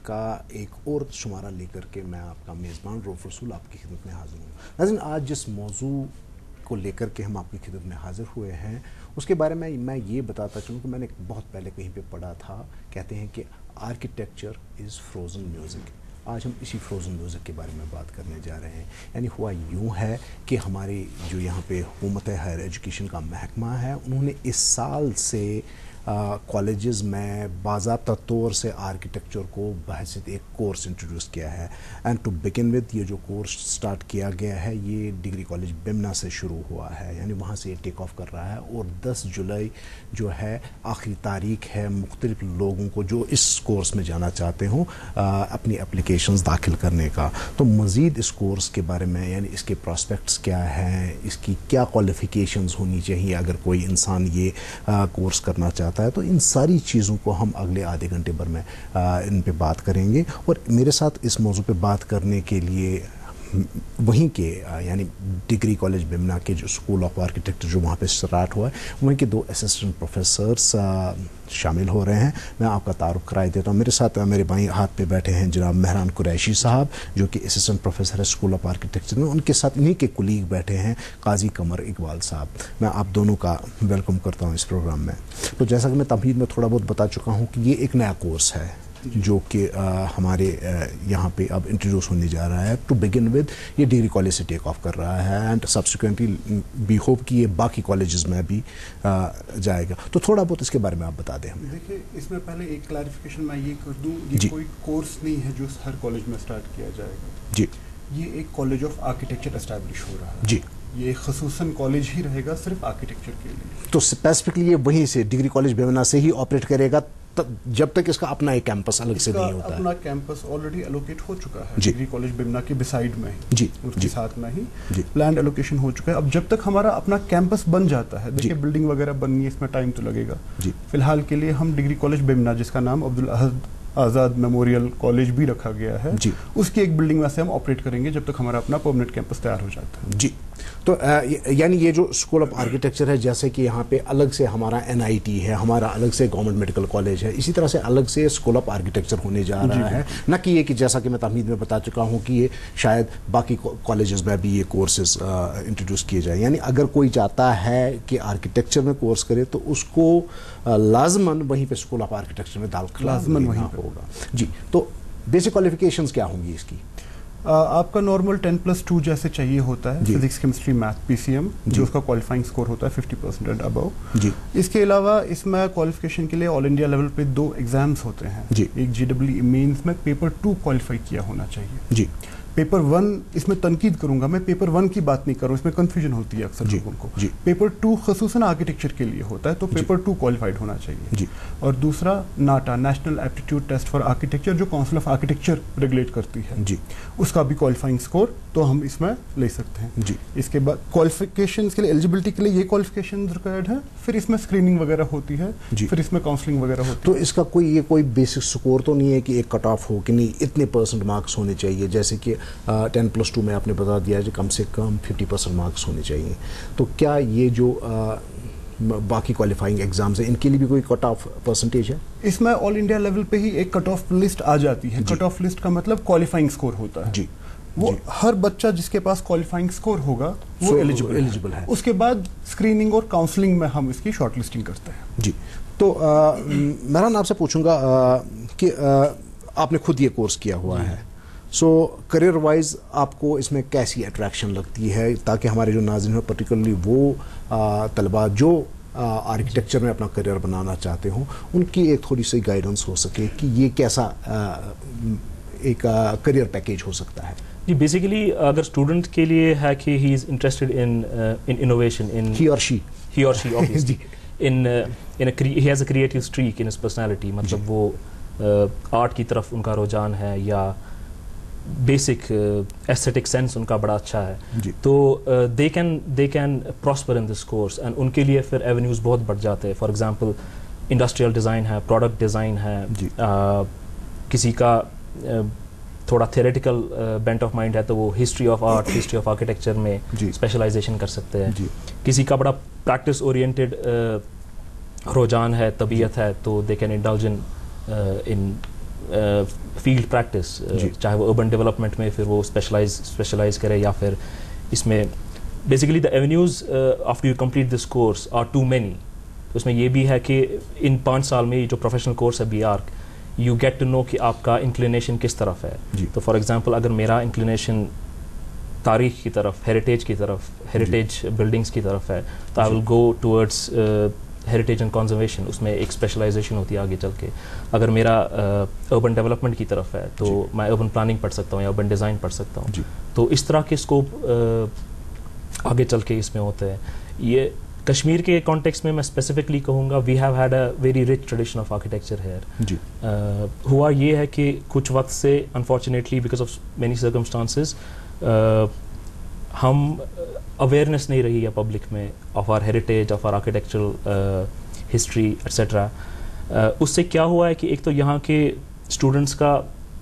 کا ایک اور شمارہ لے کر کے میں آپ کا میزبان رؤف رسول آپ کی خدمت میں حاضر ہوں. ناظرین, آج جس موضوع کو لے کر کے ہم آپ کی خدمت میں حاضر ہوئے ہیں اس کے بارے میں یہ بتاتا چلوں کہ میں نے بہت پہلے کہیں پہ پڑھا تھا, کہتے ہیں کہ آرکیٹیکچر از فروزن میوزک. آج ہم اسی فروزن میوزک کے بارے میں بات کرنے جا رہے ہیں. یعنی ہوا یوں ہے کہ ہماری جو یہاں پہ حکومت ہائر ایجوکیشن کا محکمہ ہے, انہوں نے اس سال سے کالجز میں باضابطہ طور سے آرکیٹیکچر کو بحیثیت ایک کورس انٹروڈیوس کیا ہے. اینڈ ٹو بگن ود, یہ جو کورس سٹارٹ کیا گیا ہے یہ ڈگری کالج بمنا سے شروع ہوا ہے, یعنی وہاں سے یہ ٹیک آف کر رہا ہے. اور 10 جولائی جو ہے آخری تاریخ ہے مختلف لوگوں کو جو اس کورس میں جانا چاہتے ہوں اپنی اپلیکیشنز داخل کرنے کا. تو مزید اس کورس کے بارے میں, یعنی اس کے پراسپیکٹس کیا ہیں, اس کی کیا کوالیفیکیشنز ہونی چاہیے اگر کوئی انسان یہ کورس کرنا چاہتا ہے, تو ان ساری چیزوں کو ہم اگلے آدھے گھنٹے بھر میں ان پہ بات کریں گے. اور میرے ساتھ اس موضوع پہ بات کرنے کے لیے وہیں کے یعنی ڈگری کالج بمنا کے جو اسکول آف آرکیٹیکچر جو وہاں پہ اسٹارٹ ہوا ہے, وہیں کے 2 اسسٹنٹ پروفیسرس شامل ہو رہے ہیں. میں آپ کا تعارف کرائی دیتا ہوں. میرے ساتھ میرے بائیں ہاتھ پہ بیٹھے ہیں جناب مہران قریشی صاحب جو کہ اسسٹنٹ پروفیسر ہے اسکول آف آرکیٹیکچر میں. ان کے ساتھ انہیں کے کولیگ بیٹھے ہیں قاضی قمر اقبال صاحب. میں آپ دونوں کا ویلکم کرتا ہوں اس پروگرام میں. تو جیسا کہ میں تمہید میں تھوڑا بہت بتا چکا ہوں کہ یہ ایک نیا کورس ہے جو کہ ہمارے یہاں پہ اب انٹروڈیوس ہونے جا رہا ہے. ٹو بگن ود یہ ڈگری کالج سے ٹیک آف کر رہا ہے اینڈ سبسیکوینٹلی بی ہوپ کہ یہ باقی کالجز میں بھی جائے گا. تو تھوڑا بہت اس کے بارے میں آپ بتا دیں ہمیں. دیکھیے, اس میں پہلے ایک کلیریفیکیشن میں یہ کر دوں, یہ کوئی کورس نہیں ہے جو ہر کالج میں اسٹارٹ کیا جائے گا. جی, یہ ایک کالج آف آرکیٹیکچر اسٹیبلش ہو رہا ہے. جی, یہ خصوصاً کالج ہی رہے گا صرف آرکیٹیکچر کے لیے. تو اسپیسیفکلی یہ وہیں سے ڈگری کالج بمنا سے ہی آپریٹ کرے گا جب تک اس کا اپنا ایک کیمپس الگ سے نہیں ہوتا ہے. اپنا کیمپس آلریڈی الوکیٹ ہو چکا ہے ڈگری کالج بمنا کے بسائڈ میں ہی, جی, اس کے ساتھ میں ہی لینڈ الوکیشن ہو چکا ہے. اب جب تک ہمارا اپنا کیمپس بن جاتا ہے, دیکھیے بلڈنگ وغیرہ بننی ہے, اس میں ٹائم تو لگے گا. فی الحال کے لیے ہم ڈگری کالج بمنا, جس کا نام عبدالاحد آزاد میموریل کالج بھی رکھا گیا ہے, اس کی ایک بلڈنگ میں سے ہم آپریٹ کریں گے جب تک ہمارا اپنا پرماننٹ کیمپس تیار ہو جاتا ہے. جی, تو یعنی یہ جو اسکول آف آرکیٹیکچر ہے, جیسے کہ یہاں پہ الگ سے ہمارا NIT ہے, ہمارا الگ سے گورنمنٹ میڈیکل کالج ہے, اسی طرح سے الگ سے اسکول آف آرکیٹیکچر ہونے جا رہا ہے. نہ کہ یہ کہ جیسا کہ میں تمہید میں بتا چکا ہوں کہ یہ شاید باقی کالجز میں بھی یہ کورسز انٹروڈیوس کیے جائیں. یعنی اگر کوئی چاہتا ہے کہ آرکیٹیکچر میں کورس کرے تو اس کو لازماً وہیں پہ اسکول آف آرکیٹیکچر میں داخلہ لینا ہوگا. جی, تو بیسک کوالیفیکیشنز کیا ہوں گی اس کی؟ آپ کا نارمل 10+2 جیسے چاہیے ہوتا ہے, فزکس کیمسٹری میتھ PCM, جو اس کا کوالیفائنگ سکور ہوتا ہے 50% اینڈ ابو. اس کے علاوہ اس میں کوالیفیکیشن کے لیے آل انڈیا لیول پہ 2 ایگزامس ہوتے ہیں. ایک GEE مینس میں پیپر 2 کوالیفائی کیا ہونا چاہیے. پیپر 1 اس میں تنقید کروں گا, میں پیپر 1 کی بات نہیں کروں, اس میں کنفیوژن ہوتی ہے اکثر لوگوں کو. پیپر 2 خصوصاً آرکیٹیکچر کے لیے ہوتا ہے, تو پیپر 2 کوالیفائڈ ہونا چاہیے. اور دوسرا NATA, national aptitude test for architecture, جو کونسل آف آرکیٹیکچر ریگولیٹ کرتی ہے, اس کا بھی کوالیفائنگ سکور تو ہم اس میں لے سکتے ہیں. اس کے بعد کوالیفیکیشنز کے لیے, ایلیجیبلٹی کے لیے یہ کوالیفیکیشنز ریکوائرڈ ہیں, پھر اس میں اسکریننگ وغیرہ ہوتی ہے, پھر اس میں کاؤنسلنگ وغیرہ ہوتی ہے. تو اس کا کوئی بیسک سکور تو نہیں ہے کہ ایک کٹ آف ہو کہ نہیں اتنے % مارکس ہونے چاہیے, جیسے کہ 10+2 میں آپ نے بتا دیا ہے کم سے کم 50% مارکس ہونے چاہیے. تو کیا یہ جو باقی کوالیفائنگ ایگزامز ہیں ان کے لیے بھی کوئی کٹ آف پرسنٹیج ہے؟ اس میں آل انڈیا لیول پہ ہی ایک کٹ آف لسٹ آ جاتی ہے. کٹ آف لسٹ کا مطلب کوالیفائنگ سکور ہوتا ہے. وہ ہر بچہ جس کے پاس کوالیفائنگ سکور ہوگا وہ ایلیجیبل ہے. اس کے بعد اسکریننگ اور کاؤنسلنگ میں ہم اس کی شارٹ لسٹنگ کرتے ہیں. جی, تو مہران آپ سے پوچھوں گا کہ آپ نے خود یہ کورس کیا ہوا ہے, سو کریئر وائز آپ کو اس میں کیسی اٹریکشن لگتی ہے, تاکہ ہمارے جو ناظرین ہیں پرٹیکولرلی وہ طلباء جو آرکیٹیکچر میں اپنا کریئر بنانا چاہتے ہوں ان کی ایک تھوڑی سی گائیڈنس ہو سکے کہ یہ کیسا ایک کریئر پیکیج ہو سکتا ہے. جی, بیسیکلی اگر اسٹوڈنٹ کے لیے ہے کہ ہی از انٹرسٹڈ ان انوویشن, ان ہی اور شی obviously he has a creative streak in his personality, مطلب وہ آرٹ کی طرف ان کا رجحان ہے یا بیسک ایستھیٹک سینس ان کا بڑا اچھا ہے, تو they can prosper in this course, and ان کے لیے پھر ایونیوز بہت بڑھ جاتے ہیں. فار ایگزامپل انڈسٹریل ڈیزائن ہے, پروڈکٹ ڈیزائن ہے, کسی کا تھوڑا تھیوریٹیکل بینٹ آف مائنڈ ہے تو وہ history of art, history of architecture میں اسپیشلائزیشن کر سکتے ہیں. کسی کا بڑا پریکٹس اورینٹیڈ رجحان ہے, طبیعت ہے, تو they can indulge in field practice, چاہے وہ اربن ڈیولپمنٹ میں پھر وہ اسپیشلائز کرے یا پھر اس میں basically the avenues after you complete this course are too many. اس میں یہ بھی ہے کہ ان 5 سال میں جو پروفیشنل کورس ہے BArch, you get to know کہ آپ کا انکلینیشن کس طرف ہے. تو فار ایگزامپل اگر میرا انکلینیشن تاریخ کی طرف, ہیریٹیج کی طرف, ہیریٹیج بلڈنگس کی طرف ہے, تو I will go towards heritage and conservation. اس میں ایک اسپیشلائزیشن ہوتی ہے آگے چل کے. اگر میرا اربن ڈیولپمنٹ کی طرف ہے تو میں اربن پلاننگ پڑھ سکتا ہوں یا اربن ڈیزائن پڑھ سکتا ہوں. تو اس طرح کے اسکوپ آگے چل کے اس میں ہوتا ہے. یہ کشمیر کے کانٹیکس میں اسپیسیفکلی کہوں گا, we have had a very rich tradition of architecture here. ہوا یہ ہے کہ کچھ وقت سے unfortunately because of many circumstances ہم اویئرنیس نہیں رہی ہے پبلک میں of our heritage, of our architectural history etcetera. اس سے کیا ہوا ہے کہ ایک تو یہاں کے اسٹوڈنٹس کا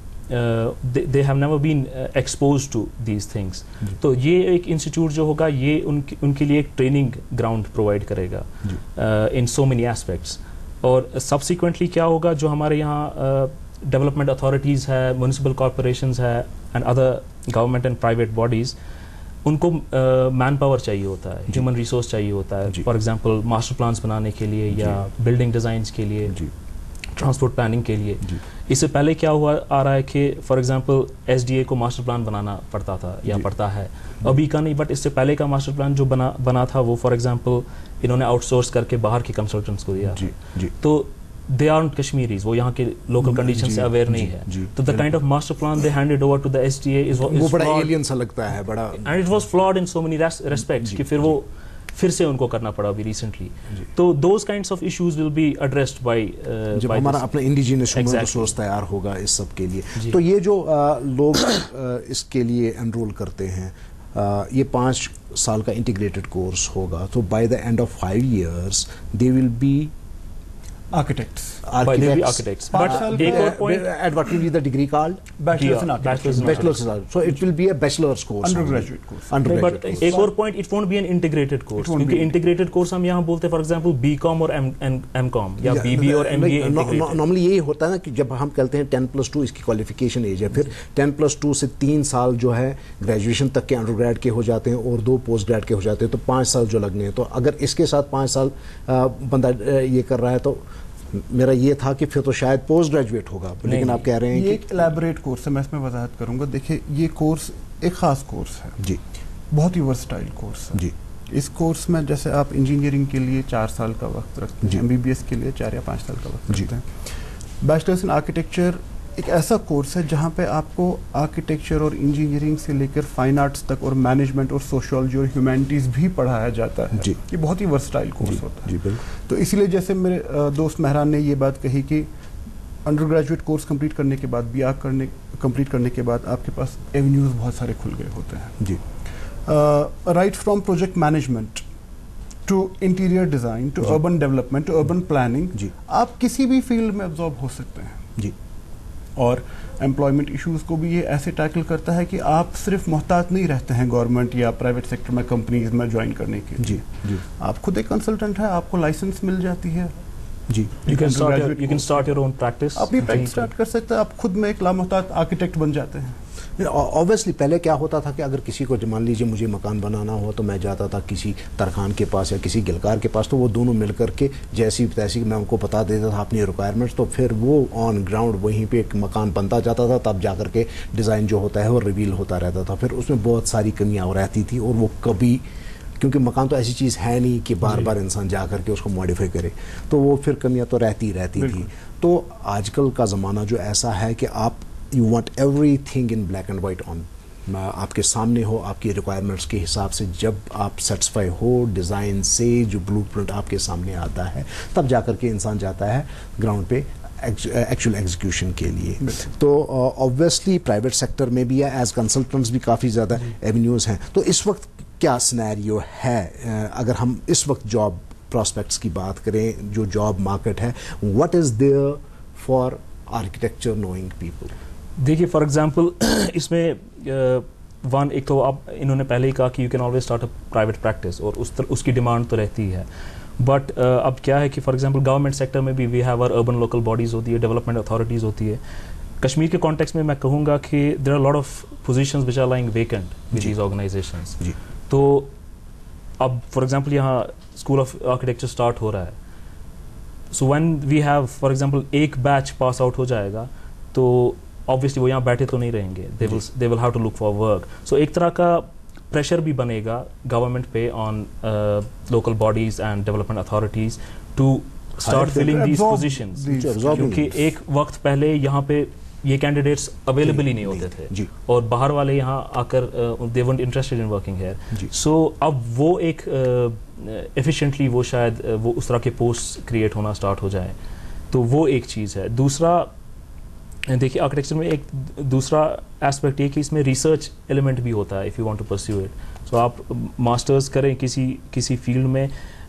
they have never been exposed to these things. تو یہ ایک انسٹیٹیوٹ جو ہوگا یہ ان کے لیے ایک ٹریننگ گراؤنڈ پرووائڈ کرے گا ان سو مینی ایسپیکٹس. اور سبسیکوینٹلی کیا ہوگا, جو ہمارے یہاں ڈیولپمنٹ اتھارٹیز ہے, میونسپل کارپوریشنز ہے and other government and private bodies, ان کو مین پاور چاہیے ہوتا ہے, ہیومن ریسورس چاہیے ہوتا ہے. فار ایگزامپل ماسٹر پلانس بنانے کے لیے یا بلڈنگ ڈیزائنس کے لیے, ٹرانسپورٹ پلاننگ کے لیے. اس سے پہلے کیا ہوا آ رہا ہے کہ فار ایگزامپل SDA کو ماسٹر پلان بنانا پڑتا تھا یا پڑتا ہے, ابھی کا نہیں, بٹ اس سے پہلے کا ماسٹر پلان جو بنا تھا وہ فار ایگزامپل انہوں نے آؤٹ سورس کر کے باہر کے کنسلٹنٹس کو دیا. تو they aren't Kashmiris, وہ یہاں کے لوکل کنڈیشن سے اویئر نہیں ہے. تو the kind of master plan they handed over to the SDA is وہ بڑا alien سا لگتا ہے, بڑا, and it was flawed in so many respects کہ پھر سے ان کو کرنا پڑا ابھی ریسنٹلی. تو those kinds of issues will be addressed by جب ہمارا اپنا انڈیجینس ہیومن ریسورس تیار ہوگا اس سب کے لیے. تو یہ جو لوگ اس کے لیے انرول کرتے ہیں, یہ 5 سال کا انٹیگریٹڈ کورس ہوگا, تو by the end of 5 years they will be architects. But at what will be the degree called? Bachelor's in architecture. Bachelor's. So it will be a bachelor's course. Undergraduate course. But ایک اور point, it won't be an integrated course. کیونکہ integrated course ہم یہاں بولتے ہیں for example BCom اور MCom یا BBA اور MBA integrated. Normally یہی ہوتا ہے نا کہ جب ہم کہتے ہیں 10+2 اس کی qualification age ہے, پھر 10+2 سے 3 سال جو ہے گریجویشن تک کے انڈر گریڈ کے ہو جاتے ہیں اور 2 پوسٹ گریڈ کے ہو جاتے ہیں, تو 5 سال جو لگنے ہیں. تو اگر اس کے ساتھ 5 سال بندہ یہ کر رہا ہے تو میرا یہ تھا کہ پھر تو شاید پوسٹ گریجویٹ ہوگا, لیکن آپ کہہ رہے ہیں یہ ایک الیبوریٹ کورس ہے. میں اس میں وضاحت کروں گا. دیکھیں یہ کورس ایک خاص کورس ہے, جی, بہت ہی ورسٹائل کورس ہے. جی, اس کورس میں جیسے آپ انجینئرنگ کے لیے 4 سال کا وقت رکھتے ہیں, MBBS کے لیے 4 یا 5 سال کا وقت رکھتے ہیں. بیچلرس ان آرکیٹیکچر ایک ایسا کورس ہے جہاں پہ آپ کو آرکیٹیکچر اور انجینئرنگ سے لے کر فائن آرٹس تک اور مینجمنٹ اور سوشیولوجی اور ہیومینٹیز بھی پڑھایا جاتا ہے. یہ بہت ہی ورسٹائل کورس ہوتا ہے. تو اسی لیے جیسے میرے دوست مہران نے یہ بات کہی کہ انڈر گریجویٹ کورس کمپلیٹ کرنے کے بعد, BArch کمپلیٹ کرنے کے بعد آپ کے پاس ایونیوز بہت سارے کھل گئے ہوتے ہیں. جی, right from project management to interior design to urban development to urban planning, آپ کسی بھی فیلڈ میں ابزارب ہو سکتے ہیں. جی, اور امپلائمنٹ ایشوز کو بھی یہ ایسے ٹیکل کرتا ہے کہ آپ صرف محتاط نہیں رہتے ہیں گورنمنٹ یا پرائیویٹ سیکٹر میں کمپنیز میں جوائن کرنے کے. جی, جی, آپ خود ایک کنسلٹنٹ ہیں, آپ کو لائسنس مل جاتی ہے. جی, you can start your own practice. اپنی پریکٹس اسٹارٹ کر سکتے ہیں, آپ خود میں ایک لامحتاط آرکیٹیکٹ بن جاتے ہیں. اوبیسلی پہلے کیا ہوتا تھا کہ اگر کسی کو مان لیجیے مجھے مکان بنانا ہو تو میں جاتا تھا کسی ترخان کے پاس یا کسی گلکار کے پاس, تو وہ دونوں مل کر کے جیسی تیسی میں ان کو بتا دیتا تھا اپنی ریکوائرمنٹس, تو پھر وہ آن گراؤنڈ وہیں پہ ایک مکان بنتا جاتا تھا, تب جا کر کے ڈیزائن جو ہوتا ہے وہ ریویل ہوتا رہتا تھا. پھر اس میں بہت ساری کمیاں رہتی تھی, اور وہ کبھی, کیونکہ مکان تو ایسی چیز ہے نہیں کہ بار بار انسان جا کر کے اس کو ماڈیفائی کرے, تو وہ پھر کمیاں تو رہتی تھی. تو آج کل کا زمانہ جو ایسا ہے کہ آپ you want everything in black and white, on آپ کے سامنے ہو, آپ کی ریکوائرمنٹس کے حساب سے جب آپ سیٹسفائی ہو ڈیزائن سے, جو بلو پرنٹ آپ کے سامنے آتا ہے, تب جا کر کے انسان جاتا ہے گراؤنڈ پہ ایکچوئل ایگزیکیوشن کے لیے. تو آبویسلی پرائیویٹ سیکٹر میں بھی ہے, ایز کنسلٹنٹس بھی کافی زیادہ ایونیوز ہیں. تو اس وقت کیا سینیریو ہے اگر ہم اس وقت جاب پراسپیکٹس کی بات کریں, جو جاب مارکیٹ ہے, what is there for architecture knowing people? دیکھیے فار ایگزامپل اس میں ایک تو اب انہوں نے پہلے ہی کہا کہ you can always start a private practice, اور اس کی ڈیمانڈ تو رہتی ہے. بٹ اب کیا ہے کہ فار ایگزامپل گورنمنٹ سیکٹر میں بھی we have our urban local bodies ہوتی ہے, ڈیولپمنٹ اتھارٹیز ہوتی ہے. کشمیر کے کانٹیکس میں کہوں گا کہ there are lot of positions which are lying vacant with these organisations. تو اب فار ایگزامپل یہاں اسکول آف آرکیٹیکچر اسٹارٹ ہو رہا ہے, so when we have for example ایک بیچ پاس آؤٹ ہو جائے گا تو obviously وہ یہاں بیٹھے تو نہیں رہیں گے, they will have to look for work. So ایک طرح کا پریشر بھی بنے گا گورنمنٹ پہ on local bodies and development authorities to start filling these positions, کیونکہ ایک وقت پہلے یہاں پہ یہ کینڈیڈیٹس اویلیبل ہی نہیں ہوتے تھے اور باہر والے یہاں آ کر they weren't interested in working here. So اب وہ ایک efficiently وہ شاید وہ اس طرح کے پوسٹ کریٹ ہونا اسٹارٹ ہو جائے, تو وہ ایک چیز ہے. دوسرا دیکھیے آرکیٹیکچر میں ایک دوسرا ایسپیکٹ یہ کہ اس میں ریسرچ ایلیمنٹ بھی ہوتا ہے. If you want to pursue it, so آپ ماسٹرز کریں کسی فیلڈ میں,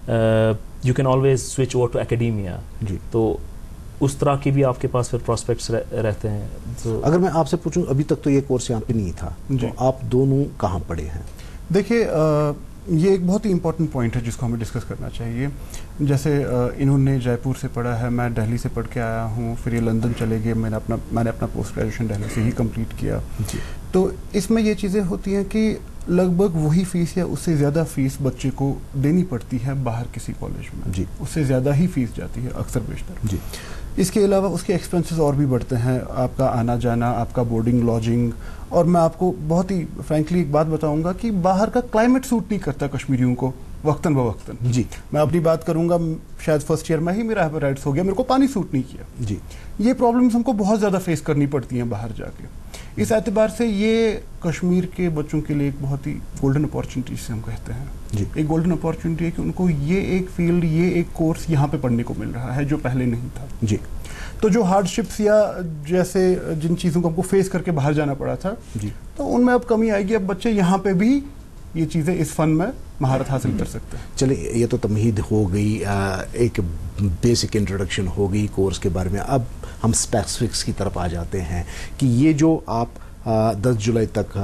you can always switch over to academia, تو اس طرح کی بھی آپ کے پاس پھر پراسپیکٹس رہتے ہیں. تو اگر میں آپ سے پوچھوں ابھی تک تو یہ کورس یہاں پہ نہیں تھا, تو آپ دونوں کہاں پڑھے ہیں؟ دیکھیے یہ ایک بہت ہی امپورٹنٹ پوائنٹ ہے جس کو ہمیں ڈسکس کرنا چاہیے. جیسے انہوں نے جے پور سے پڑھا ہے, میں دہلی سے پڑھ کے آیا ہوں, پھر یہ لندن چلے گئے, میں نے اپنا پوسٹ گریجویشن دہلی سے ہی کمپلیٹ کیا. تو اس میں یہ چیزیں ہوتی ہیں کہ لگ بھگ وہی فیس یا اس سے زیادہ فیس بچے کو دینی پڑتی ہے باہر کسی کالج میں, اس سے زیادہ ہی فیس جاتی ہے اکثر بیشتر. اس کے علاوہ اس کے ایکسپینسز اور بھی بڑھتے ہیں, آپ کا آنا جانا, آپ کا بورڈنگ لاجنگ, اور میں آپ کو بہت ہی فرینکلی ایک بات بتاؤں گا کہ باہر کا کلائمیٹ سوٹ نہیں کرتا کشمیریوں کو وقتاً بوقتاً. میں اپنی بات کروں گا, شاید فرسٹ ایئر میں ہی میرا ہیپیٹائٹس ہو گیا, میرے کو پانی سوٹ نہیں کیا. یہ پرابلمس ہم کو بہت زیادہ فیس کرنی پڑتی ہیں باہر جا کے. اس اعتبار سے یہ کشمیر کے بچوں کے لیے ایک بہت ہی گولڈن اپارچونیٹی سے ہم کہتے ہیں, ایک گولڈن اپارچونیٹی ہے کہ ان کو یہ ایک فیلڈ, یہ ایک کورس یہاں پہ پڑھنے کو مل رہا ہے جو پہلے نہیں تھا. تو جو ہارڈ شپس یا جیسے جن چیزوں کو ہم کو فیس کر کے باہر جانا پڑا تھا, تو ان میں اب کمی آئے گی. اب بچے یہاں پہ بھی یہ چیزیں اس فن میں مہارت حاصل کر سکتے ہیں. چلیں, یہ تو تمہید ہو گئی, ایک بیسک انٹروڈکشن ہو گئی کورس کے بارے میں. اب ہم اسپیسفکس کی طرف آ جاتے ہیں کہ یہ جو آپ 10 جولائی تک,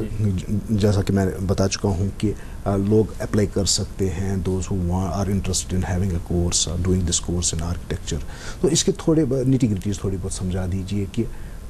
جیسا کہ میں بتا چکا ہوں کہ لوگ اپلائی کر سکتے ہیں, those who are interested in having a course, doing this course in architecture. تو اس کے تھوڑے نیٹی گریٹیز تھوڑی بہت سمجھا دیجیے کہ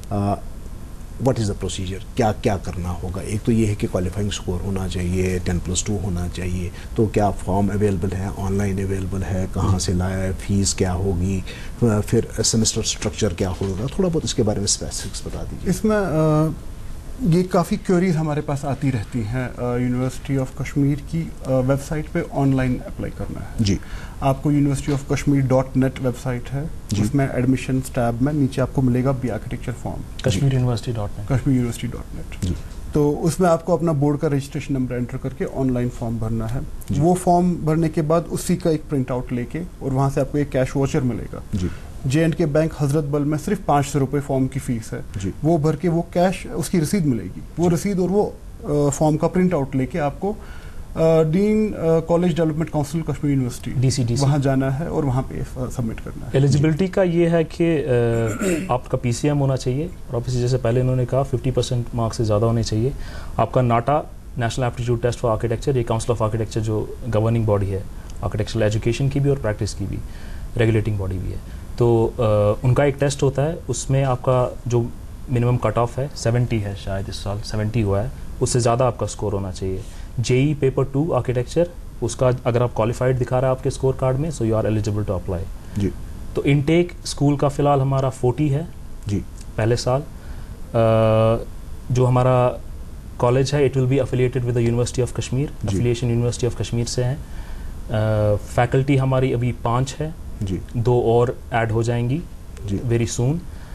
واٹ از دا پروسیجر, کیا کیا کرنا ہوگا. ایک تو یہ ہے کہ کوالیفائنگ اسکور ہونا چاہیے, 10+2 ہونا چاہیے. تو کیا فارم اویلیبل ہے, آن لائن اویلیبل ہے, کہاں سے لایا ہے, فیس کیا ہوگی, پھر سیمسٹر اسٹرکچر کیا ہوگا, تھوڑا بہت اس کے بارے میں اسپیسفکس بتا دیجیے. اس میں یہ کافی کیوریز ہمارے پاس آتی رہتی ہیں. یونیورسٹی آف کشمیر کی ویب سائٹ پہ آن لائن اپلائی کرنا ہے. آپ کو یونیورسٹی آف کشمیر.net ویب سائٹ ہے, اس میں ایڈمیشنز ٹیب میں نیچے آپ کو ملے گا بھی آرکیٹیکچر فارم, کشمیر یونیورسٹی.net. تو اس میں آپ کو اپنا بورڈ کا رجسٹریشن نمبر انٹر کر کے آن لائن فارم بھرنا ہے. وہ فارم بھرنے کے بعد اسی کا ایک پرنٹ آؤٹ لے کے, اور وہاں سے آپ کو ایک کیش واچر ملے گا. J&K بینک حضرت بل میں صرف 500 روپے فارم کی فیس ہے. وہ بھر کے وہ کیش, اس کی رسید ملے گی. وہ رسید اور وہ فارم کا پرنٹ آؤٹ لے کے آپ کو dean college development council Kashmir university DCDC وہاں جانا ہے اور وہاں پہ سبمٹ کرنا ہے. ایلیجبلٹی کا یہ ہے کہ آپ کا PCM ہونا چاہیے, اور آبویسلی جیسے پہلے انہوں نے کہا 50% مارکس سے زیادہ ہونے چاہیے. آپ کا NATA national aptitude test for architecture, یہ کاؤنسل آف آرکیٹیکچر جو گورننگ باڈی ہے آرکیٹیکچرل ایجوکیشن کی بھی اور پریکٹس کی بھی, ریگولیٹنگ باڈی بھی ہے. تو ان کا ایک ٹیسٹ ہوتا ہے, اس میں آپ کا جو منیمم کٹ آف ہے 70 ہے, شاید اس سال 70 ہوا ہے, اس سے زیادہ آپ کا اسکور ہونا چاہیے. JEE پیپر 2 آرکیٹیکچر, اس کا اگر آپ کوالیفائڈ دکھا رہا ہے آپ کے اسکور کارڈ میں, so you are eligible to apply. تو انٹیک اسکول کا فی الحال ہمارا 40 ہے پہلے سال. جو ہمارا کالج ہے it will be affiliated with the university of Kashmir, affiliation university of Kashmir سے ہیں. فیکلٹی ہماری ابھی 5 ہے, 2 اور ایڈ ہو جائیں گی ویری سون.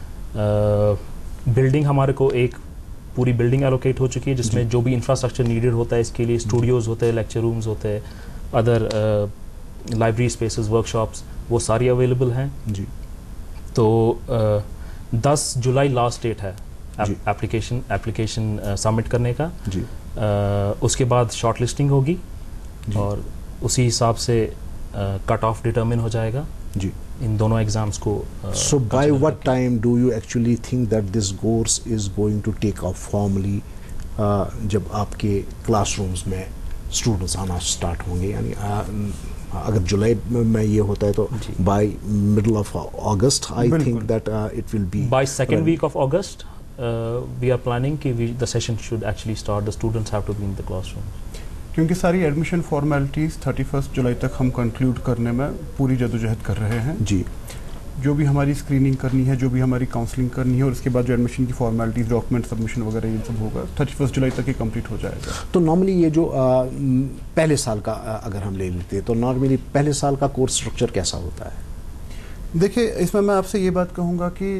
بلڈنگ ہمارے کو ایک پوری بلڈنگ الوکیٹ ہو چکی ہے, جس میں جو بھی انفراسٹرکچر نیڈیڈ ہوتا ہے اس کے لیے, اسٹوڈیوز ہوتے ہیں, لیکچر رومز ہوتے ہیں, other library spaces, workshops, وہ ساری اویلیبل ہیں. تو 10 جولائی لاسٹ ڈیٹ ہے اپلیکیشن سبمٹ کرنے کا. اس کے بعد شارٹ لسٹنگ ہوگی اور اسی حساب سے کٹ آف ڈٹرمن ہو جائے گا ان دونوں ایگزامس کو. So by what time do you actually think that this course is going to take off formally, جب آپ کے کلاس رومز میں اسٹوڈنٹس آنا اسٹارٹ ہوں گے؟ یعنی اگر جولائی میں یہ ہوتا ہے تو by middle of August I think that it will be by second week of August we are planning کہ the session should actually start, the students have to be in the classroom. کیونکہ ساری admission formalities 31 جولائی تک ہم conclude کرنے میں پوری جدوجہد کر رہے ہیں. جی, جو بھی ہماری اسکریننگ کرنی ہے, جو بھی ہماری کاؤنسلنگ کرنی ہے, اور اس کے بعد جو ایڈمیشن کی فارمیلٹیز, ڈاکومنٹ سبمیشن وغیرہ یہ سب ہوگا 31 جولائی تک یہ کمپلیٹ ہو جائے گا. تو نارملی یہ جو پہلے سال کا اگر ہم لے لیتے تو نارملی پہلے سال کا کورس اسٹرکچر کیسا ہوتا ہے؟ دیکھیے اس میں آپ سے یہ بات کہوں گا کہ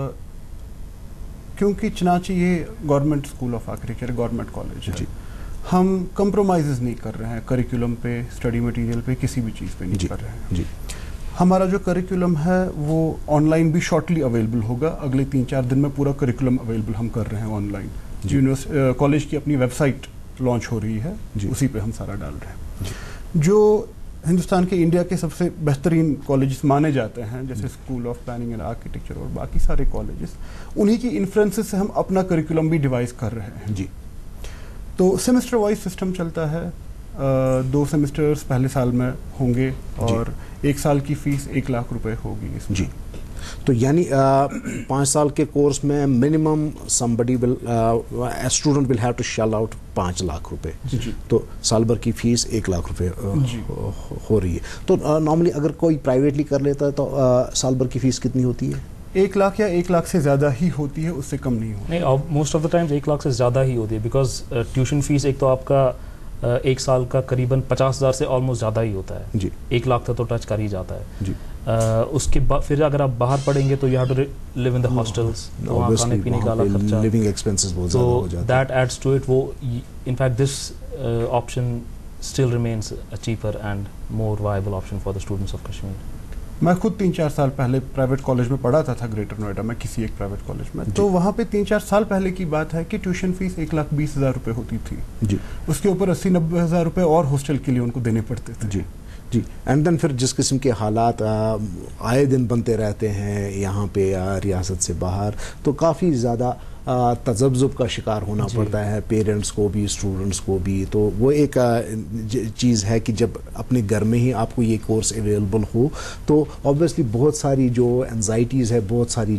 کیونکہ چنانچہ یہ government school of architecture, government college ہے, ہم کمپرومائزز نہیں کر رہے ہیں کریکولم پہ, اسٹڈی مٹیریل پہ, کسی بھی چیز پہ نہیں کر رہے ہیں. ہمارا جو کریکولم ہے وہ آن لائن بھی شارٹلی اویلیبل ہوگا. اگلے 3-4 دن میں پورا کریکولم اویلیبل ہم کر رہے ہیں آن لائن. کالج کی اپنی ویب سائٹ لانچ ہو رہی ہے, اسی پہ ہم سارا ڈال رہے ہیں. جو ہندوستان کے, انڈیا کے سب سے بہترین کالجز مانے جاتے ہیں, جیسے school of planning and architecture اور باقی سارے کالجز, انہی کی انفلوئنس سے ہم اپنا کریکولم بھی ڈیوائز کر رہے ہیں. جی, تو سیمسٹر وائز سسٹم چلتا ہے. 2 سیمسٹرز پہلے سال میں ہوں گے اور 1 سال کی فیس 1 لاکھ روپے ہوگی اس میں. جی, تو یعنی 5 سال کے کورس میں minimum somebody will a student will have to shell out 5 lakh روپے. تو سال بھر کی فیس 1 لاکھ روپے ہو رہی ہے. تو نارملی اگر کوئی پرائیویٹلی کر لیتا ہے تو سال بھر کی فیس کتنی ہوتی ہے؟ 1 لاکھ یا 1 لاکھ سے زیادہ ہی ہوتی ہے, اس سے کم نہیں ہوتی. نہیں, most of the times 1 lakh سے زیادہ ہی ہوتی ہے, بیکاز ٹیوشن فیس ایک تو آپ کا 1 سال کا قریباً 50,000 سے آلموسٹ زیادہ ہی ہوتا ہے. 1 لاکھ تک تو ٹچ کر ہی جاتا ہے. اس کے بعد پھر اگر آپ باہر پڑھیں گے تو you have to live in the hostels, وہاں کھانے پینے کا الگ خرچہ, لیونگ ایکسپینسز بہت زیادہ ہو جاتے ہیں. That adds to it. وہ in fact this option still remains a cheaper and more viable option for the students of Kashmir. میں خود 3-4 سال پہلے پرائیویٹ کالج میں پڑھاتا تھا, گریٹر نوئیڈا میں کسی ایک پرائیویٹ کالج میں. تو وہاں پہ 3-4 سال پہلے کی بات ہے کہ ٹیوشن فیس 1,20,000 روپے ہوتی تھی. جی, اس کے اوپر 80-90 ہزار روپے اور ہاسٹل کے لیے ان کو دینے پڑتے تھے. جی جی, اینڈ دین پھر جس قسم کے حالات آئے دن بنتے رہتے ہیں یہاں پہ یا ریاست سے باہر, تو کافی زیادہ تذبذب کا شکار ہونا پڑتا ہے پیرنٹس کو بھی, اسٹوڈنٹس کو بھی. تو وہ ایک چیز ہے کہ جب اپنے گھر میں ہی آپ کو یہ کورس اویلیبل ہو تو آبویسلی بہت ساری جو انزائٹیز ہے, بہت ساری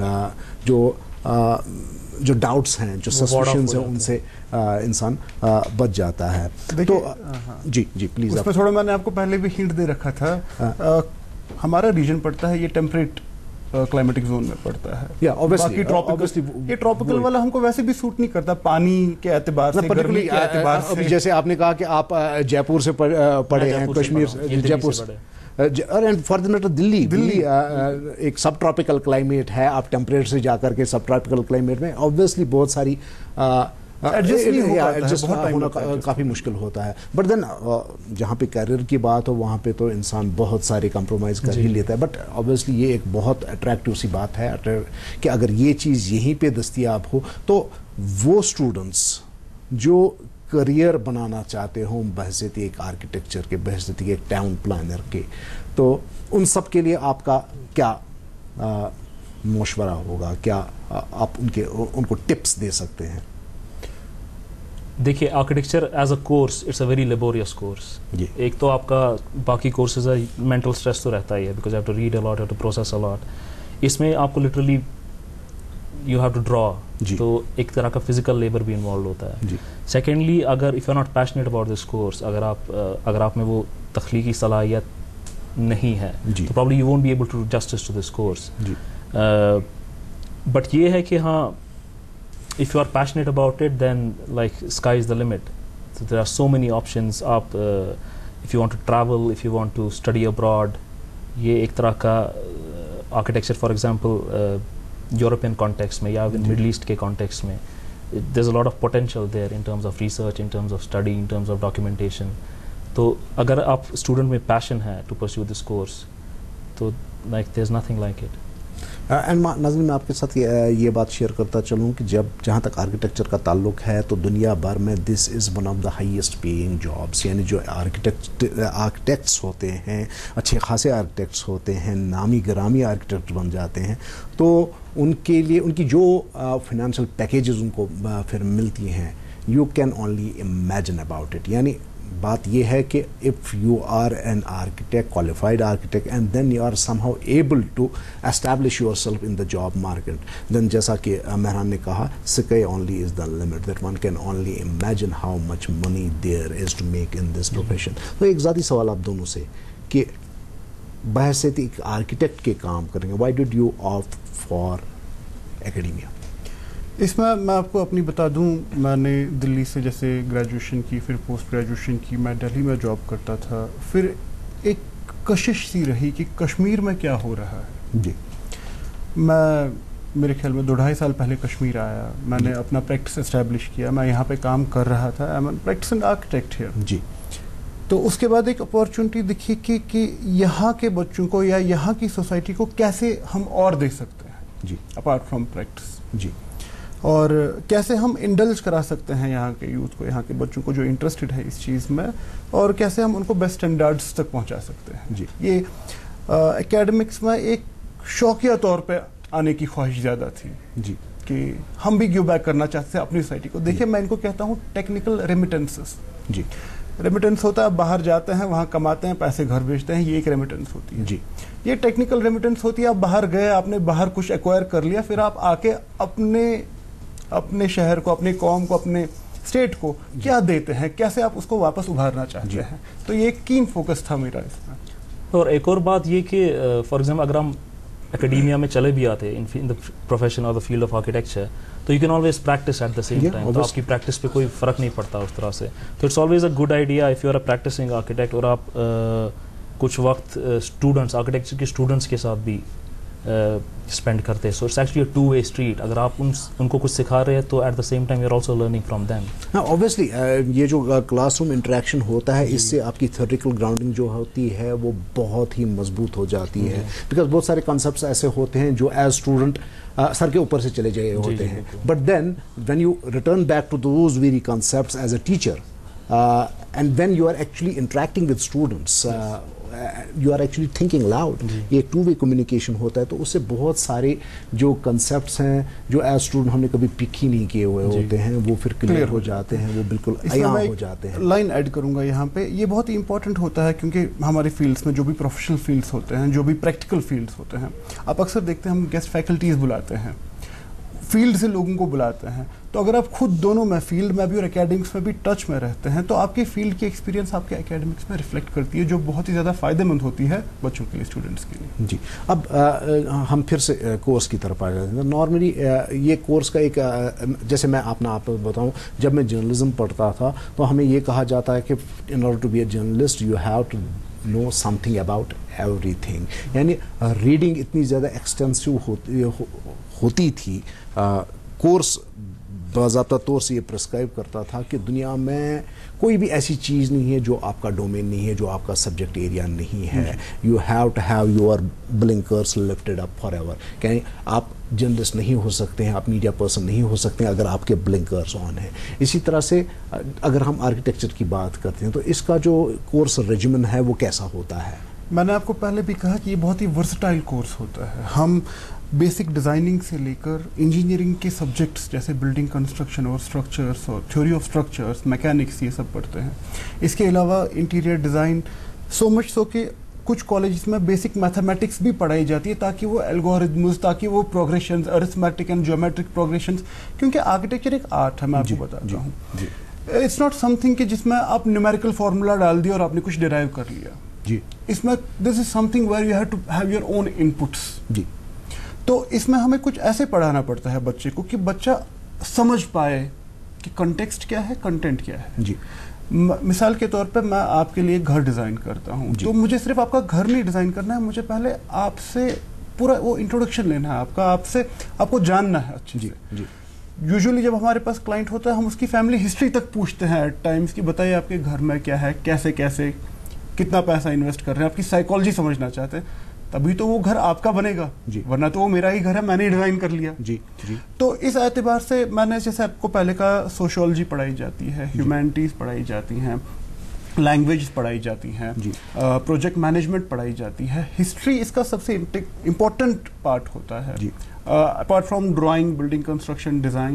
جو ڈاؤٹس ہیں, جو سسپیشنز ہیں, ان سے انسان بچ جاتا ہے. تو جی جی پلیز. اس میں تھوڑا میں نے آپ کو پہلے بھی ہنٹ دے رکھا تھا, ہمارا ریجن پڑتا ہے یہ ٹیمپریٹ کلائمیٹک زون میں پڑتا ہے. یہ ٹراپیکل والا ہم کو ویسے بھی سوٹ نہیں کرتا پانی کے اعتبار سے, گرمی کے اعتبار سے. جیسے آپ نے کہا کہ آپ جے پور سے پڑھے ہیں, کشمیر, جے پور سے, and for that matter Delhi ایک سب ٹراپیکل کلائمیٹ ہے. آپ ٹیمپریٹ سے جا کر کے سب ٹراپیکل کلائمیٹ میں آبویسلی بہت ساری ایڈجسٹ ہونا کافی مشکل ہوتا ہے. بٹ دین جہاں پہ کیریئر کی بات ہو وہاں پہ تو انسان بہت سارے کمپرومائز کر ہی لیتا ہے. بٹ آبویسلی یہ ایک بہت اٹریکٹیو سی بات ہے کہ اگر یہ چیز یہیں پہ دستیاب ہو تو وہ اسٹوڈنٹس جو کریئر بنانا چاہتے ہوں بحیثیت ایک آرکیٹیکچر کے, بحیثیت ایک ٹاؤن پلانر کے, تو ان سب کے لیے آپ کا کیا مشورہ ہوگا, کیا آپ ان کو ٹپس دے سکتے ہیں؟ دیکھیے, architecture as a course it's a very laborious course. ایک تو آپ کا باقی کورسز ہے, مینٹل اسٹریس تو رہتا ہی ہے, because you have to read a lot, you have to process a lot. اس میں آپ کو literally you have to draw, تو ایک طرح کا فزیکل لیبر بھی انوالو ہوتا ہے. سیکنڈلی, اگر if you are not passionate about this course, اگر آپ میں وہ تخلیقی صلاحیت نہیں ہے تو probably you won't be able to do justice to this course. But یہ ہے کہ ہاں, if you are passionate about it, then like sky is the limit. So there are so many options. آپ if you want to travel, if you want to study abroad, یہ ایک طرح کا architecture for example European context میں یا Middle East کے context میں, there's a lot of potential there in terms of research, in terms of study, in terms of documentation. تو اگر آپ student میں passion ہے to pursue this course, تو like there's nothing like it. And ناظرین, میں آپ کے ساتھ یہ بات شیئر کرتا چلوں کہ جہاں تک آرکیٹیکچر کا تعلق ہے تو دنیا بھر میں this is one of the highest paying jobs. یعنی جو آرکیٹیکٹس ہوتے ہیں, اچھے خاصے آرکیٹیکٹس ہوتے ہیں, نامی گرامی آرکیٹیکٹ بن جاتے ہیں, تو ان کے لیے ان کی جو فائنینشیل پیکیجز ان کو پھر ملتی ہیں, you can only imagine about it. یعنی بات یہ ہے کہ if you are an architect, qualified architect, and then you are somehow able to establish yourself in the job market, then جیسا کہ مہران نے کہا, sky only is the limit, that one can only imagine how much money there is to make in this profession. تو ایک ذاتی سوال آپ دونوں سے کہ بحیثیت ایک آرکیٹیکٹ کے کام کریں گے, why did you opt for academia؟ اس میں آپ کو اپنی بتا دوں, میں نے دلی سے جیسے گریجویشن کی, پھر پوسٹ گریجویشن کی, میں دہلی میں جاب کرتا تھا, پھر ایک کشش سی رہی کہ کشمیر میں کیا ہو رہا ہے. جی, میں میرے خیال میں 2-2.5 سال پہلے کشمیر آیا, میں نے اپنا پریکٹس اسٹیبلش کیا, میں یہاں پہ کام کر رہا تھا, I am practising architect here. جی, تو اس کے بعد ایک اپارچونٹی دکھی کہ یہاں کے بچوں کو یا یہاں کی سوسائٹی کو کیسے ہم اور دے سکتے ہیں, جی, اپارٹ فرام پریکٹس, جی, اور کیسے ہم انڈلج کرا سکتے ہیں یہاں کے یوتھ کو, یہاں کے بچوں کو جو انٹرسٹڈ ہے اس چیز میں, اور کیسے ہم ان کو بیسٹ اسٹینڈرڈس تک پہنچا سکتے ہیں. جی, یہ اکیڈمکس میں ایک شوقیہ طور پہ آنے کی خواہش زیادہ تھی. جی, کہ ہم بھی گیو بیک کرنا چاہتے ہیں اپنی سوسائٹی کو. دیکھیں, میں ان کو کہتا ہوں ٹیکنیکل ریمیٹنسز. جی, ریمیٹنس ہوتا ہے باہر جاتے ہیں, وہاں کماتے ہیں, پیسے گھر بھیجتے ہیں, یہ ایک ریمیٹنس ہوتی ہے. جی, یہ ٹیکنیکل ریمیٹنس ہوتی ہے, آپ باہر گئے, آپ نے باہر کچھ ایکوائر کر لیا, پھر آپ آ کے اپنے شہر کو, اپنی قوم کو, اپنے اسٹیٹ کو کیا دیتے ہیں, کیسے آپ اس کو واپس ابھارنا چاہتے ہیں. تو یہ ایک کین فوکس تھا میرا اس میں. اور ایک اور بات یہ کہ فار ایگزامپل اگر ہم اکیڈیمیا میں چلے بھی آتے ان دا پروفیشن اور دا فیلڈ آف آرکیٹیکچر, تو you can always practise at the same time. تو آپ کی پریکٹس پہ کوئی فرق نہیں پڑتا اس طرح سے. تو it's always a good idea if you are a practising architect, اور آپ کچھ وقت اسٹوڈنٹس, آرکیٹیکچر کے اسٹوڈنٹس کے ساتھ بھی اسپینڈ کرتے ہیں. So it's actually a two way street. اگر آپ ان کو کچھ سکھا رہے ہیں تو at the same time you are also learning from them. ہاں, اوبیسلی یہ جو کلاس روم انٹریکشن ہوتا ہے, اس سے آپ کی تھیوریٹیکل گراؤنڈنگ جو ہوتی ہے وہ بہت ہی مضبوط ہو جاتی ہے, بیکاز بہت سارے کانسیپٹس ایسے ہوتے ہیں جو ایز اسٹوڈنٹ سر کے اوپر سے چلے گئے ہوتے ہیں, but then when you return back to those very concepts as a teacher, and when you are actually interacting with students, you are actually thinking loud, یہ ایک ٹو وے کمیونیکیشن ہوتا ہے. تو اس سے بہت سارے جو کنسیپٹس ہیں جو ایز اسٹوڈنٹ ہم نے کبھی پک ہی نہیں کیے ہوئے ہوتے ہیں, وہ پھر کلیئر ہو جاتے ہیں, وہ بالکل عیاں ہو جاتے ہیں. لائن ایڈ کروں گا یہاں پہ, یہ بہت ہی امپورٹنٹ ہوتا ہے کیونکہ ہماری فیلڈس میں جو بھی پروفیشنل فیلڈس ہوتے ہیں, جو بھی پریکٹیکل فیلڈس ہوتے ہیں, آپ اکثر دیکھتے ہیں ہم گیسٹ فیکلٹیز بلاتے ہیں, فیلڈ سے لوگوں کو بلاتے ہیں. تو اگر آپ خود دونوں میں, فیلڈ میں بھی اور اکیڈمکس میں بھی ٹچ میں رہتے ہیں, تو آپ کی فیلڈ کی ایکسپیرینس آپ کے اکیڈمکس میں ریفلیکٹ کرتی ہے, جو بہت ہی زیادہ فائدہ مند ہوتی ہے بچوں کے لیے, اسٹوڈنٹس کے لیے. جی, اب ہم پھر سے کورس کی طرف آ جاتے ہیں. نارملی یہ کورس کا ایک, جیسے میں آپ بتاؤں, جب میں جرنلزم پڑھتا تھا تو ہمیں یہ کہا جاتا ہے کہ in order to be a journalist you have to know something about everything. یعنی ریڈنگ اتنی زیادہ ایکسٹینسو ہوتی تھی, کورس باضابطہ طور سے یہ پرسکرائب کرتا تھا کہ دنیا میں کوئی بھی ایسی چیز نہیں ہے جو آپ کا ڈومین نہیں ہے, جو آپ کا سبجیکٹ ایریا نہیں ہے. You have to have your blinkers lifted up forever. کہ آپ جرنلسٹ نہیں ہو سکتے ہیں, آپ میڈیا پرسن نہیں ہو سکتے ہیں اگر آپ کے بلنکرس آن ہیں. اسی طرح سے اگر ہم آرکیٹیکچر کی بات کرتے ہیں تو اس کا جو کورس ریجیمن ہے وہ کیسا ہوتا ہے؟ میں نے آپ کو پہلے بھی کہا کہ یہ بہت ہی ورسٹائل کورس ہوتا ہے. ہم بیسک ڈیزائننگ سے لے کر انجینئرنگ کے سبجیکٹس جیسے بلڈنگ کنسٹرکشن اور اسٹرکچرس اور تھیوری آف اسٹرکچرس, میکینکس, یہ سب پڑھتے ہیں. اس کے علاوہ انٹیریئر ڈیزائن, سو مچ سو کہ کچھ کالجز میں بیسک میتھمیٹکس بھی پڑھائی جاتی ہے تاکہ وہ الگورتھمز, تاکہ وہ progressions, arithmetic and geometric progressions, کیونکہ آرکیٹیکچر ایک آرٹ ہے. میں آپ کو بتاتا ہوں, اٹس ناٹ سم تھنگ کہ جس میں آپ نیومیریکل فارمولا ڈال دیا اور آپ نے کچھ ڈیرائیو کر لیا. جی, اس میں this is something where you have to have your own inputs. جی, تو اس میں ہمیں کچھ ایسے پڑھانا پڑتا ہے بچے کو کہ بچہ سمجھ پائے کہ کنٹیکسٹ کیا ہے, کنٹینٹ کیا ہے. جی, مثال کے طور پہ میں آپ کے لیے گھر ڈیزائن کرتا ہوں, تو مجھے صرف آپ کا گھر نہیں ڈیزائن کرنا ہے, مجھے پہلے آپ سے پورا وہ انٹروڈکشن لینا ہے, آپ کو جاننا ہے اچھے سے. یوزلی جب ہمارے پاس کلائنٹ ہوتا ہے ہم اس کی فیملی ہسٹری تک پوچھتے ہیں ایٹ ٹائمس کہ بتائیے آپ کے گھر میں کیا ہے, کیسے کیسے, کتنا پیسہ انویسٹ کر رہے ہیں, آپ کی سائیکالوجی سمجھنا چاہتے ہیں, تبھی تو وہ گھر آپ کا بنے گا. جی, ورنہ تو وہ میرا ہی گھر ہے, میں نے ڈیزائن کر لیا. جی, جی. تو اس اعتبار سے میں نے, جیسے آپ کو پہلے کا سوشولوجی پڑھائی جاتی ہے, ہیومینٹیز پڑھائی جاتی ہیں, لینگویج پڑھائی جاتی ہیں, پروجیکٹ مینجمنٹ پڑھائی جاتی ہے, ہسٹری اس کا سب سے امپورٹنٹ پارٹ ہوتا ہے. Apart from drawing, building construction, design,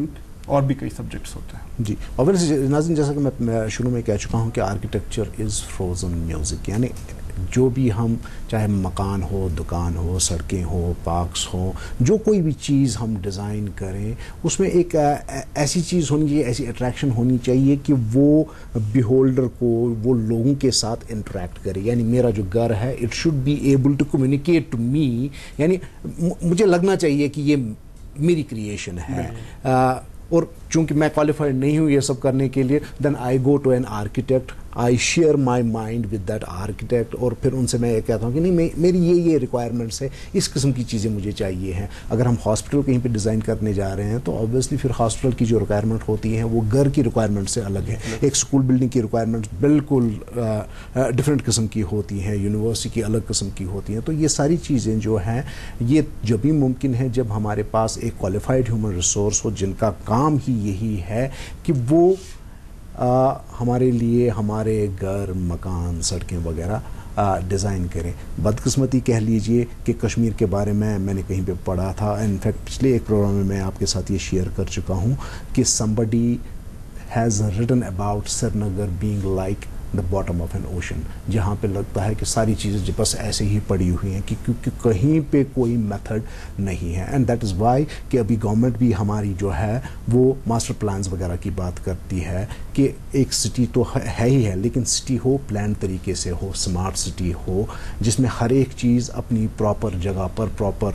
اور بھی کئی سبجیکٹس ہوتے ہیں. جی اوبویسلی ناظرین جیسا کہ میں شروع میں کہہ چکا ہوں کہ آرکیٹیکچر از فروزن میوزک، یعنی جو بھی ہم چاہے مکان ہو، دکان ہو، سڑکیں ہو، پارکس ہوں، جو کوئی بھی چیز ہم ڈیزائن کریں اس میں ایک ایسی چیز ہونی چاہیے، ایسی اٹریکشن ہونی چاہیے کہ وہ بیہولڈر کو، وہ لوگوں کے ساتھ انٹریکٹ کرے. یعنی میرا جو گھر ہے it should be able to communicate to me, یعنی مجھے لگنا چاہیے کہ یہ میری کریشن ہے. اور چونکہ میں کوالیفائڈ نہیں ہوں یہ سب کرنے کے لیے، then I go to an architect, I share my mind with that architect, اور پھر ان سے میں یہ کہتا ہوں کہ نہیں میری یہ ریکوائرمنٹس ہے، اس قسم کی چیزیں مجھے چاہیے ہیں. اگر ہم ہاسپٹل کہیں پہ ڈیزائن کرنے جا رہے ہیں تو آبویسلی پھر ہاسپٹل کی جو ریکوائرمنٹ ہوتی ہیں وہ گھر کی ریکوائرمنٹ سے الگ ہے. ایک اسکول بلڈنگ کی ریکوائرمنٹس بالکل ڈفرینٹ قسم کی ہوتی ہیں، یونیورسٹی کی الگ قسم کی ہوتی ہیں. تو یہ ساری چیزیں جو ہیں یہ جب بھی ممکن ہے جب ہمارے پاس ایک کوالیفائڈ ہیومن ریسورس ہو جن کا کام ہی یہی ہے کہ وہ ہمارے لیے ہمارے گھر، مکان، سڑکیں وغیرہ ڈیزائن کریں. بدقسمتی کہہ لیجئے کہ کشمیر کے بارے میں نے کہیں پہ پڑھا تھا، انفیکٹ پچھلے ایک پروگرام میں آپ کے ساتھ یہ شیئر کر چکا ہوں کہ somebody has written about Srinagar being like the bottom of an ocean، جہاں پہ لگتا ہے کہ ساری چیزیں بس ایسے ہی پڑی ہوئی ہیں کہ کیونکہ کہیں پہ کوئی میتھڈ نہیں ہے. اینڈ دیٹ از وائی کہ ابھی گورنمنٹ بھی ہماری جو ہے وہ ماسٹر پلانز وغیرہ کی بات کرتی ہے کہ ایک سٹی تو ہے ہی ہے لیکن سٹی ہو پلان طریقے سے ہو، اسمارٹ سٹی ہو جس میں ہر ایک چیز اپنی پراپر جگہ پر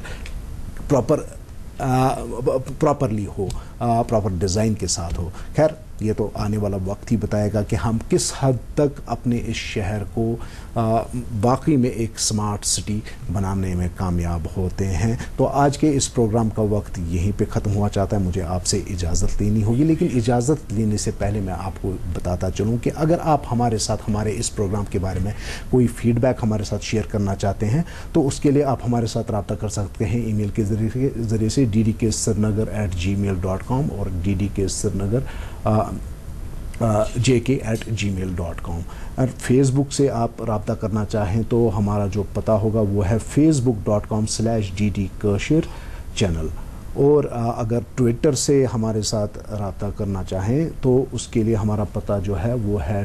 پراپرلی ہو، پراپر ڈیزائن کے ساتھ ہو. خیر یہ تو آنے والا وقت ہی بتائے گا کہ ہم کس حد تک اپنے اس شہر کو باقی میں ایک سمارٹ سٹی بنانے میں کامیاب ہوتے ہیں. تو آج کے اس پروگرام کا وقت یہیں پہ ختم ہوا چاہتا ہے، مجھے آپ سے اجازت لینی ہوگی. لیکن اجازت لینے سے پہلے میں آپ کو بتاتا چلوں کہ اگر آپ ہمارے ساتھ ہمارے اس پروگرام کے بارے میں کوئی فیڈ بیک ہمارے ساتھ شیئر کرنا چاہتے ہیں تو اس کے لیے آپ ہمارے ساتھ رابطہ کر سکتے ہیں ای میل کے ذریعے سے ddksrinagar@gmail.com اور ddksrinagar jk@gmail.com. اور فیس بک سے آپ رابطہ کرنا چاہیں تو ہمارا جو پتہ ہوگا وہ ہے facebook.com/ddkashir چینل. اور اگر ٹویٹر سے ہمارے ساتھ رابطہ کرنا چاہیں تو اس کے لیے ہمارا پتہ جو ہے وہ ہے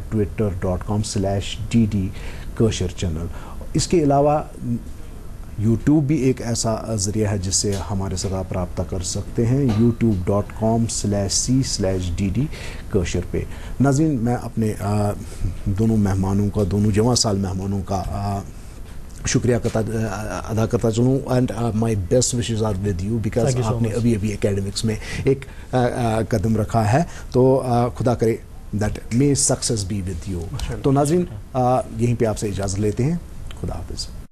twitter.com/ddkashir چینل. اس کے علاوہ یوٹیوب بھی ایک ایسا ذریعہ ہے جس سے ہمارے ساتھ آپ رابطہ کر سکتے ہیں، youtube.com/c/ddkashir پہ. ناظرین میں اپنے دونوں مہمانوں کا، دونوں جواں سال مہمانوں کا شکریہ ادا کرتا چلوں. And my best wishes are with you because آپ نے ابھی اکیڈمکس میں ایک قدم رکھا ہے، تو خدا کرے that may success be with you. تو ناظرین یہیں پہ آپ سے اجازت لیتے ہیں. خدا حافظ.